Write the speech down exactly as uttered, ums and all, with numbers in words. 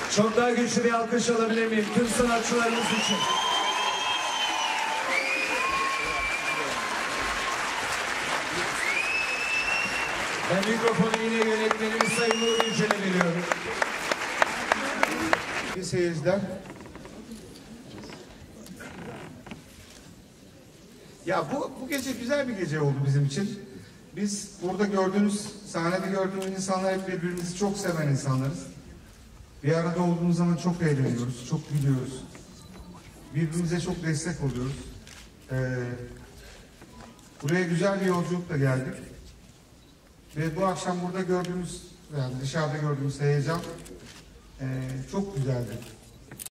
Çok daha güçlü bir alkış alabilir miyim tüm sanatçılarımız için? Ben mikrofonu yine yönetmenimiz Sayın Nuri Yücel'e veriyorum. İyi seyirciler. Ya bu, bu gece güzel bir gece oldu bizim için. Biz burada gördüğünüz, sahnede gördüğünüz insanlar hep birbirimizi çok seven insanlarız. Bir arada olduğumuz zaman çok eğleniyoruz, çok gülüyoruz. Birbirimize çok destek oluyoruz. Ee, buraya güzel bir yolculukla geldik. Ve bu akşam burada gördüğümüz, yani dışarıda gördüğümüz heyecan e, çok güzeldi.